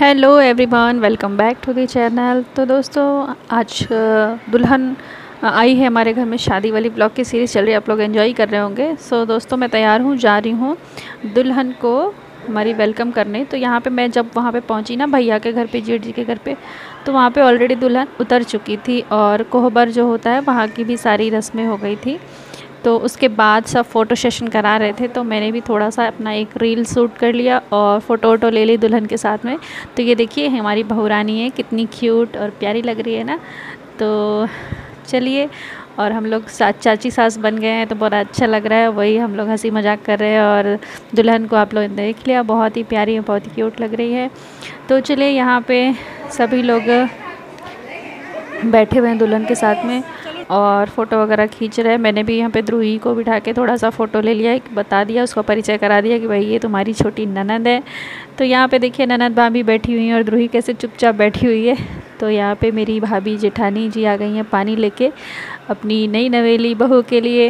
Hello everyone, welcome back to the channel. तो दोस्तों, आज दुल्हन आई है हमारे घर में। शादी वाली ब्लॉग की सीरीज़ चल रही है, आप लोग एंजॉय कर रहे होंगे। सो दोस्तों, मैं तैयार हूँ, जा रही हूँ दुल्हन को हमारी वेलकम करने। तो यहाँ पे मैं जब वहाँ पे पहुँची ना, भैया के घर पे, जेठ जी के घर पे, तो वहाँ पे ऑलरेडी दुल्हन उतर चुकी थी और कोहबर जो होता है वहाँ की भी सारी रस्में हो गई थी। तो उसके बाद सब फ़ोटो सेशन करा रहे थे, तो मैंने भी थोड़ा सा अपना एक रील शूट कर लिया और फ़ोटो वोटो ले ली दुल्हन के साथ में। तो ये देखिए हमारी बहू रानी है, कितनी क्यूट और प्यारी लग रही है ना। तो चलिए, और हम लोग चाची सास बन गए हैं, तो बहुत अच्छा लग रहा है। वही हम लोग हंसी मजाक कर रहे हैं और दुल्हन को आप लोग देख लिया, बहुत ही प्यारी है, बहुत ही क्यूट लग रही है। तो चलिए, यहाँ पे सभी लोग बैठे हुए हैं दुल्हन के साथ में और फ़ोटो वगैरह खींच रहे हैं। मैंने भी यहाँ पे ध्रुवी को बिठा के थोड़ा सा फ़ोटो ले लिया, एक बता दिया, उसको परिचय करा दिया कि भाई ये तुम्हारी छोटी ननद है। तो यहाँ पे देखिए ननद भाभी बैठी हुई हैं और ध्रुवी कैसे चुपचाप बैठी हुई है। तो यहाँ पे मेरी भाभी जेठानी जी आ गई हैं पानी लेके अपनी नई नवेली बहू के लिए।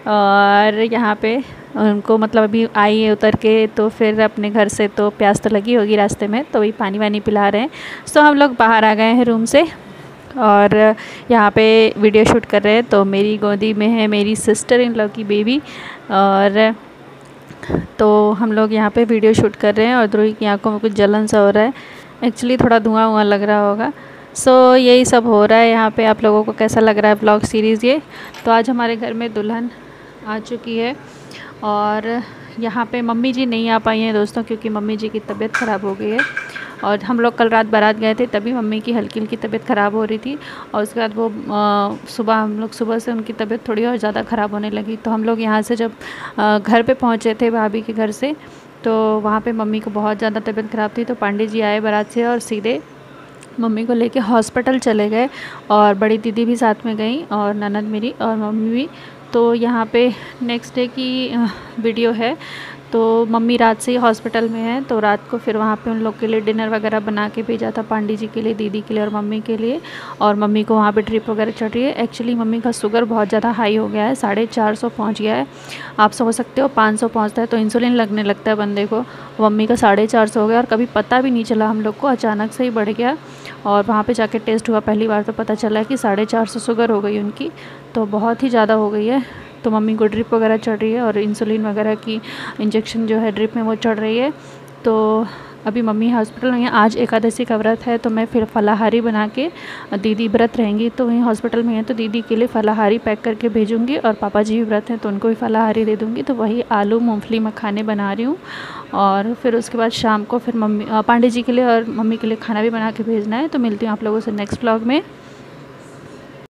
और यहाँ पे उनको मतलब अभी आई है उतर के, तो फिर अपने घर से तो प्यास तो लगी होगी रास्ते में, तो वही पानी वानी पिला रहे हैं। तो हम लोग बाहर आ गए हैं रूम से और यहाँ पे वीडियो शूट कर रहे हैं। तो मेरी गोदी में है मेरी सिस्टर इन लॉ की बेबी, और तो हम लोग यहाँ पे वीडियो शूट कर रहे हैं और ध्रुवी की आंखों में कुछ जलन सा हो रहा है, एक्चुअली थोड़ा धुआं वुआं लग रहा होगा। सो यही सब हो रहा है यहाँ पे। आप लोगों को कैसा लग रहा है ब्लॉग सीरीज़ ये? तो आज हमारे घर में दुल्हन आ चुकी है और यहाँ पे मम्मी जी नहीं आ पाई हैं दोस्तों, क्योंकि मम्मी जी की तबीयत ख़राब हो गई है। और हम लोग कल रात बारात गए थे, तभी मम्मी की हल्की हल्की तबीयत ख़राब हो रही थी। और उसके बाद वो सुबह हम लोग सुबह से उनकी तबीयत थोड़ी और ज़्यादा ख़राब होने लगी। तो हम लोग यहाँ से जब घर पे पहुँचे थे भाभी के घर से, तो वहाँ पे मम्मी को बहुत ज़्यादा तबीयत ख़राब थी। तो पांडे जी आए बारात से और सीधे मम्मी को लेके हॉस्पिटल चले गए और बड़ी दीदी भी साथ में गई और ननद मेरी और मम्मी भी। तो यहाँ पे नेक्स्ट डे की वीडियो है। तो मम्मी रात से ही हॉस्पिटल में है, तो रात को फिर वहाँ पे उन लोग के लिए डिनर वगैरह बना के भेजा था, पांडे जी के लिए, दीदी के लिए और मम्मी के लिए। और मम्मी को वहाँ पे ड्रिप वगैरह चढ़ रही है। एक्चुअली मम्मी का शुगर बहुत ज़्यादा हाई हो गया है, 450 पहुँच गया है। आप समझ सकते हो 500 पहुँचता है तो इंसुलिन लगने लगता है बंदे को। मम्मी का 450 हो गया और कभी पता भी नहीं चला हम लोग को, अचानक से ही बढ़ गया। और वहाँ पे जाके टेस्ट हुआ पहली बार, तो पता चला कि 450 शुगर हो गई उनकी, तो बहुत ही ज़्यादा हो गई है। तो मम्मी को ड्रिप वगैरह चढ़ रही है और इंसुलिन वगैरह की इंजेक्शन जो है ड्रिप में वो चढ़ रही है। तो अभी मम्मी हॉस्पिटल में है। आज एकादशी का व्रत है, तो मैं फिर फलाहारी बना के, दीदी व्रत रहेंगी तो वहीं हॉस्पिटल में है, तो दीदी के लिए फलाहारी पैक करके भेजूँगी। और पापा जी भी व्रत हैं तो उनको भी फलाहारी दे दूँगी। तो वही आलू मूँगफली मखाने बना रही हूँ। और फिर उसके बाद शाम को फिर मम्मी पांडे जी के लिए और मम्मी के लिए खाना भी बना के भेजना है। तो मिलती हूँ आप लोगों से नेक्स्ट व्लॉग में।